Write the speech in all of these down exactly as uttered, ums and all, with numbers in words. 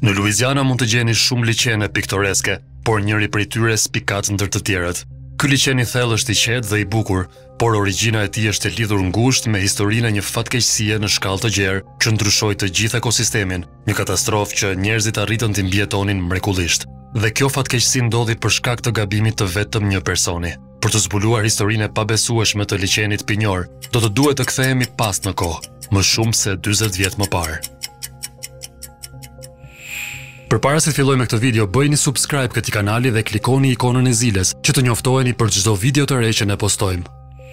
Në Luiziana mund të gjeni shumë liqene piktoreske, por njëri prej tyre spikat ndër të tjerët. Ky liqen i thellë është i qetë dhe i bukur, por origjina e tij është e lidhur ngushtë me historinë e një fatkeqësie në shkallë të gjerë që ndryshoi të gjithë ekosistemin, një katastrofë që njerëzit arritën të mbjetonin mrekullisht. Dhe kjo fatkeqësi ndodhi për shkak të gabimit të vetëm një personi. Për të zbuluar historinë e pabesueshme të liqenit pinjor, do të duhet të kthehemi pas në kohë, më shumë se dyzet vjet më parë. Përpara se të filloj me këtë video, bëjni subscribe këtij kanali dhe klikoni ikonën e zilës që të njoftoheni për çdo video të re që ne postojmë.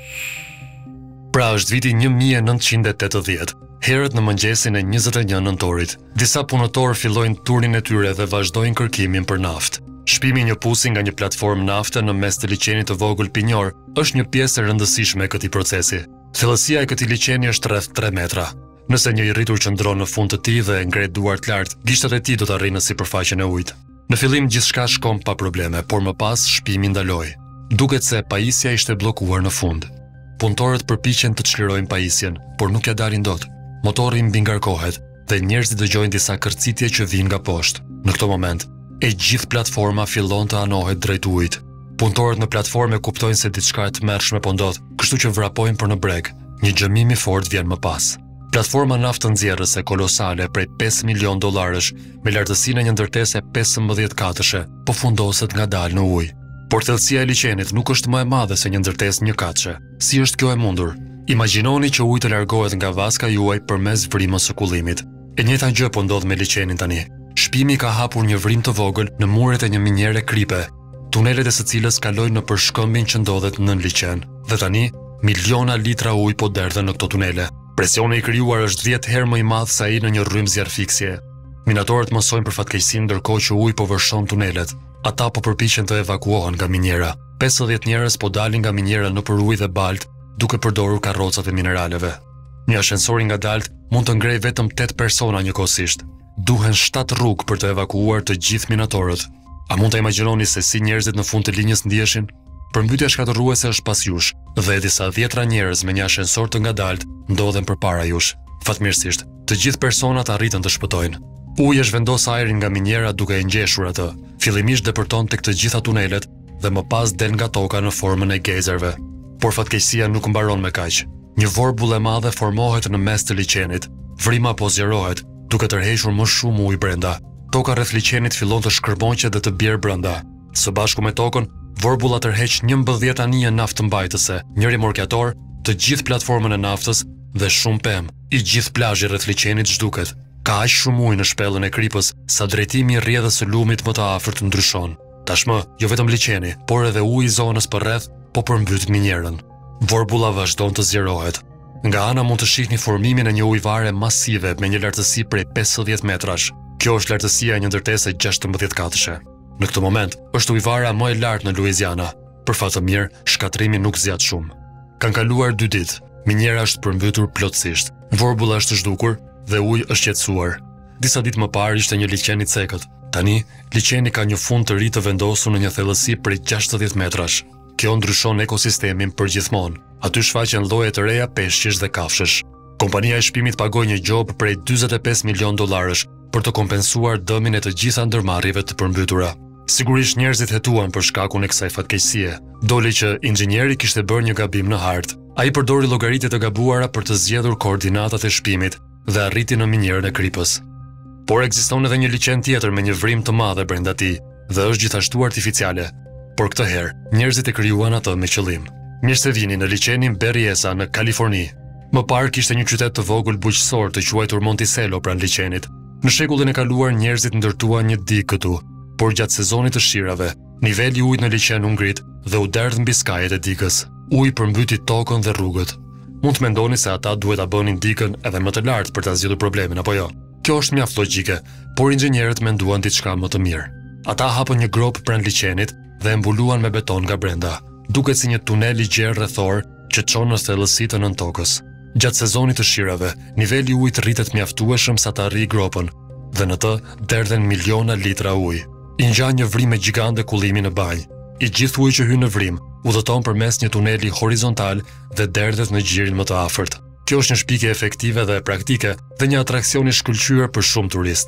Pra është viti një mijë e nëntëqind e tetëdhjetë, herët në mëngjesin e njëzet e një nëntorit. Disa punëtorë fillojnë turnin e tyre dhe vazhdojnë kërkimin për naftë. Shpimi një pusi nga një platformë nafte në mes të liqenit të vogël pinjor është një pjesë e rëndësishme e këtij procesi. Thellësia e këtij liqeni është rreth tre metra. Nëse një i rritur qëndron në fund të tij dhe ngret duart lart, gishtat e tij do të arrijnë në sipërfaqen e ujit. Në fillim gjithçka shkon pa probleme, por më pas shpimi ndaloi. Duket se pajisja ishte bllokuar në fund. Punëtorët përpiqen të çlirojnë pajisjen, por nuk ja dalin dot. Motori mbi ngarkohet dhe njerëzit dëgjojnë disa kërcitje që vijnë nga poshtë. Në këtë moment, e gjithë platforma fillon të anohet drejt ujit. Punëtorët në platformë kuptojnë se diçka e tmerrshme po ndodh, kështu që vrapojnë për në breg. Një xhamim i fortë vjen më pas. Platforma naftënxjerrëse kolosale prej pesë milion dollarësh me lartësinë e një ndërtese pesëmbëdhjetë katëshe po fundoset ngadalë në ujë. Por thellësia e liqenit nuk është më e madhe se një ndërtesë një katëshe. Si është kjo e mundur? Imagjinoni që uji të largohet nga vaska juaj përmes vrimës së kullimit. E njëjta gjë po ndodh me liqenin tani. Shpimi ka hapur një vrim të vogël në muret e një miniere kripe, tunelet e së cilës kalojnë në përshkëmbin që ndodhet nën liqen. Dhe tani, miliona litra ujë po derdhen në këto tunele. Presioni i krijuar është dhjetë herë më i madh se ai në një rrymë zjarrfiksje. Minatorët mësojnë për fatkeqësinë ndërkohë që uji po vërshon tunelet. Ata po përpiqen të evakuohen nga miniera. pesëdhjetë njerëz po dalin nga miniera nëpër ujë dhe baltë, duke përdorur karrocat e mineraleve. Një ashensor i ngadalt mund të ngrejë vetëm tetë persona njëkohësisht. Duhen shtatë rrugë për të evakuuar të gjithë minatorët. A mund të imagjinoni se si njerëzit në fund të linjës ndiheshin? Përmbytja shkatërruese është pas jush, dhe disa dhjetra njerëz me një ashensor të ngadalt ndodhen përpara jush. Fatmirësisht, të gjithë personat arritën të shpëtojnë. Uji është vendos ajrin nga miniera duke e ngjeshur atë. Fillimisht depërton tek të gjitha tunelet dhe më pas del nga toka në formën e gejzerve. Por fatkeqësia nuk mbaron me kaq. Një vorbull e madhe formohet në mes të liqenit. Vrima po zjerohet, duke tërhequr më shumë ujë brenda. Toka rreth liqenit fillon të shkërboqet dhe të bjerë brenda. Së bashku me tokën, vorbulla tërheq njëmbëdhjetë anije naftë mbajtëse, njëri morkjator, të gjithë platformën e naftës dhe shumë pemë. I gjithë plazhi rreth liqenit zhduket. Ka aq shumë ujë në shpellën e kripës sa drejtimi i rrjedhës së lumit më të afërt ndryshon. Tashmë, jo vetëm liqeni, por edhe uji i zonës përreth po përmbyt minierën. Vorbulla vazhdon të zjerohet. Nga ana mund të shihni formimin e një ujvare masive me një lartësi prej pesëdhjetë metrash. Kjo është lartësia e një ndërtese gjashtëmbëdhjetë katëshe. Në këtë moment, është ujvara më e lartë në Luiziana. Për fat të mirë, shkatrimi nuk zgjat shumë. Kan kaluar dy ditë, miniera është përmbytur plotësisht. Vorbulla është zhdukur dhe uji është qetësuar. Disa ditë më parë ishte një liqen i cekët. Tani, liqeni ka një fund të ri të vendosur në një thellësi prej gjashtëdhjetë metrash. Kjo ndryshon ekosistemin përgjithmonë. Aty shfaqen lloje të reja peshqish dhe kafshësh. Kompania e shpimit pagoi një gjobë prej dyzet e pesë milion dollarësh për të kompensuar dëmin e të gjitha ndërmarrjeve të përmbytura. Sigurisht njerëzit hetuan për shkakun e kësaj fatkeqësie. Doli që inxhinieri kishte bërë një gabim në hartë. Ai përdori llogaritje të gabuara për të zgjedhur koordinatat e shpimit dhe arriti në minierën e kripës. Por ekziston edhe një liqen tjetër me një vrim të madhe brenda tij dhe është gjithashtu artificiale. Por këtë herë, njerëzit e krijuan atë me qëllim. Mirë se vini në liqenin Berryessa në Kaliforni. Më parë kishte një qytet të vogël bujqësor të quajtur Monticello pranë liqenit. Në shekullin e kaluar njerëzit ndërtuan një digë këtu, por gjatë sezonit të shirave, niveli i ujit në liqen u ngrit dhe u derdh mbi skajet e digës. Uji përmbyti tokën dhe rrugët. Mund të mendoni se ata duhet ta bënin digën edhe më të lartë për ta zgjidhur problemin, apo jo? Kjo është mjaft logjike, por inxhinierët menduan diçka më të mirë. Ata hapën një grop pranë liqenit dhe e mbuluan me beton nga brenda. Duket si një tunel i gjerë rrethor që çon në thellësi të nën tokës. Gjatë sezonit të shirave, niveli i ujit rritet mjaftueshëm sa të arrijë gropën, dhe në të derdhen miliona litra ujë. I ngjan një vrimë gjigande kullimi në banjë. I gjithë uji që hyn në vrim udhëton përmes një tuneli horizontal dhe derdhet në gjirin më të afërt. Kjo është një shpikje efektive dhe praktike dhe një atraksion i shkëlqyer për shumë turistë.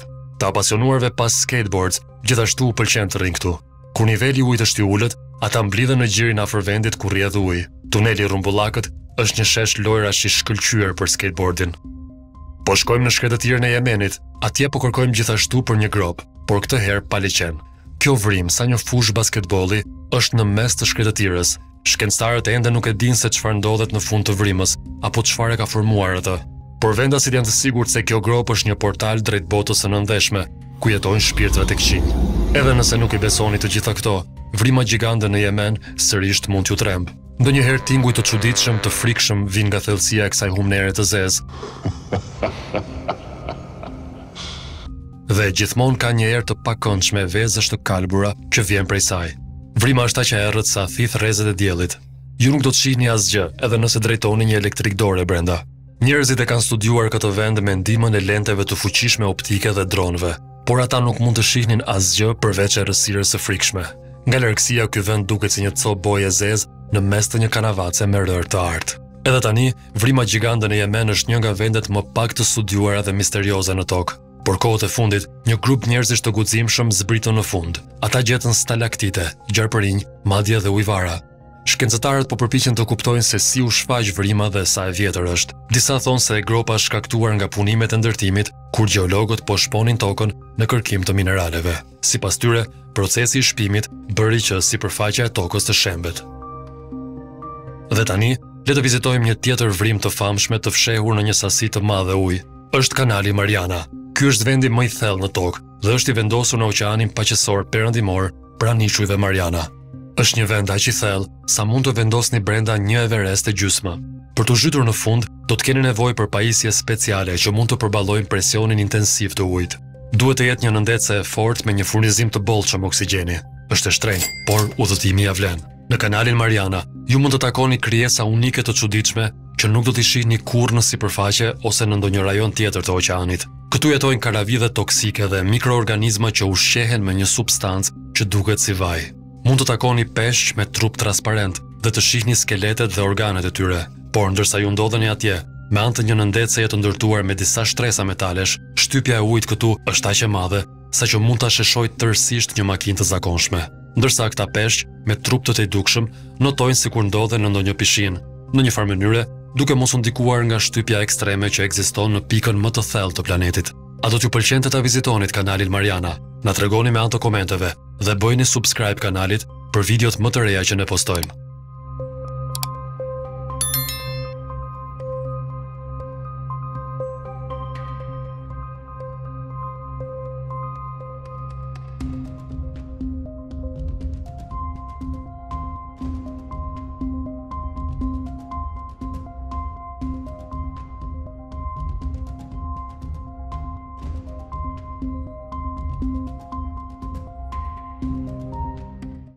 Të apasionuarve pas skateboards, gjithashtu pëlqen të rrinë këtu. Kur niveli i ujit është i ulët, ata mblidhen në gjirin afër vendit ku rrjedh uji. Tuneli Rumbullakët është një shesh lojrash i shkëlqyer për skateboardin. Po shkojmë në shkretë të tjerë në Jemenit, atje po kërkojmë gjithashtu për një grop, por këtë herë pa liqen. Kjo vrim, sa një fush basketbolli, është në mes të shkretëtirës. Shkencëtarët ende nuk e dinë se çfarë ndodhet në fund të vrimës, apo çfarë e ka formuar atë. Por vendasit janë të sigurt se kjo grop është një portal drejt botës së nëndeshme, ku jetojnë shpirtrat e këqij. Edhe nëse nuk i besoni të gjitha këto, vrima gjigande në Yemen sërish mund t'ju tremb. Ndonjëherë tinguj të çuditshëm, të frikshëm vijnë nga thellësia e kësaj humnere të zezë. Dhe gjithmonë ka një erë të pakëndshme vezësh të kalbura që vjen prej saj. Vrima është aq e errët sa thith rrezet e diellit. Ju nuk do të shihni asgjë, edhe nëse drejtoni një elektrik dore brenda. Njerëzit e kanë studiuar këtë vend me ndihmën e lenteve të fuqishme optike dhe dronëve, por ata nuk mund të shihnin asgjë përveç errësirës së frikshme. Nga largësia ky vend duket si një copë boje zezë në mes të një kanavace me rërë të artë. Edhe tani, vrima gjigande në Yemen është një nga vendet më pak të studiuara dhe misterioze në tokë. Por kohët e fundit, një grup njerëzish të guximshëm zbritën në fund. Ata gjetën stalaktite, gjarpërinj, madje dhe ujvara. Shkencëtarët po përpiqen të kuptojnë se si u shfaq vrima dhe sa e vjetër është. Disa thonë se gropa është shkaktuar nga punimet e ndërtimit, kur gjeologët po shponin tokën në kërkim të mineraleve. Sipas tyre, procesi i shpimit bëri që sipërfaqja e tokës të shembet. Dhe tani, le të vizitojmë një tjetër vrim të famshme të fshehur në një sasi të madhe ujë. Është kanali Mariana. Ky është vendi më i thellë në tokë dhe është i vendosur në oqeanin paqësor perëndimor pranë ishujve Mariana. Është një vend aq i thellë sa mund të vendosni brenda një Everest e gjysmë. Për të zhytur në fund, do të keni nevojë për pajisje speciale që mund të përballojnë presionin intensiv të ujit. Duhet të jetë një nëndece e fortë me një furnizim të bollshëm oksigjeni. Është e shtrenjtë, por udhëtimi ia vlen. Në kanalin Mariana, ju mund të takoni krijesa unike të çuditshme që nuk do t'i shihni kurrë në sipërfaqe ose në ndonjë rajon tjetër të oqeanit. Këtu jetojnë karavidhe toksike dhe mikroorganizma që ushqehen me një substancë që duket si vaj. Mund të takoni peshq me trup transparent dhe të shihni skeletet dhe organet e tyre, por ndërsa ju ndodheni atje, me anë të një nëndeceje të ndërtuar me disa shtresa metalesh, shtypja e ujit këtu është aq e madhe sa që mund ta sheshojë tërësisht një makinë të zakonshme. Ndërsa këta peshq me trup të tejdukshëm notojnë sikur ndodhen në ndonjë pishinë, në një farë mënyre, duke mos u ndikuar nga shtypja ekstreme që ekziston në pikën më të thellë të planetit. A do t'ju pëlqente ta vizitonit kanalin Mariana? Na tregoni me anë të komenteve dhe bëjni subscribe kanalit për videot më të reja që ne postojmë.